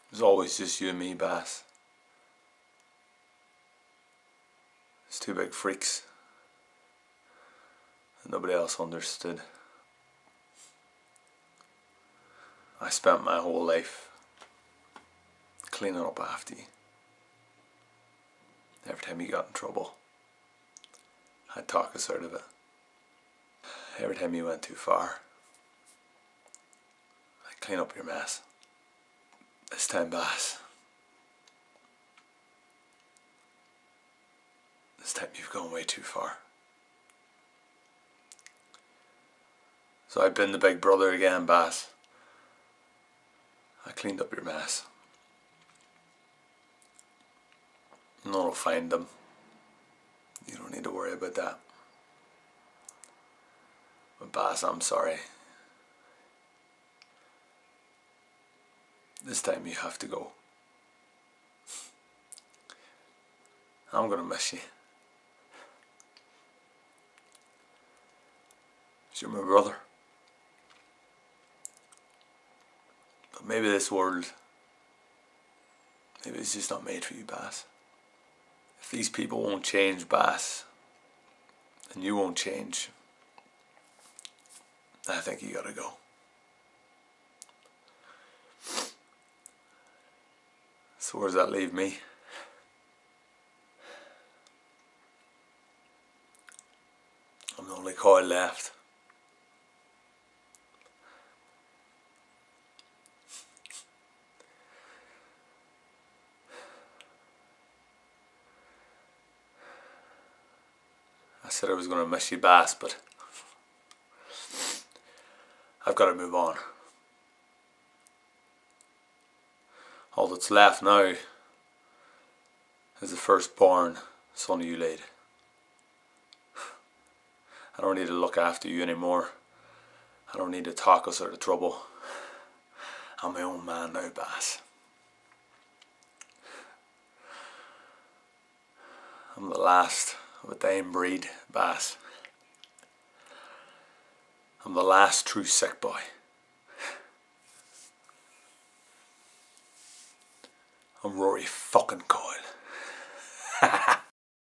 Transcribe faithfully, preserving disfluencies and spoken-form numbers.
It was always just you and me, Bass. It's two big freaks. And nobody else understood. I spent my whole life cleaning up after you. Every time you got in trouble, I'd talk us out of it. Every time you went too far, I'd clean up your mess. This time, Bass, this time you've gone way too far. So I've been the big brother again, Bass. I cleaned up your mess. No one will find them. You don't need to worry about that. But Bass, I'm sorry. This time you have to go. I'm gonna miss you. 'Cause you're my brother. But maybe this world, maybe it's just not made for you, Bass. If these people won't change, Bass, and you won't change, I think you gotta go. So where does that leave me? I'm the only coil left. I said I was going to miss you, Bass, but I've got to move on. All that's left now is the firstborn son of Ulaid. I don't need to look after you anymore. I don't need to talk us out of trouble. I'm my own man now, Bass. I'm the last of a dying breed, Bass. I'm the last true sick boy. I'm Rory fucking Coyle.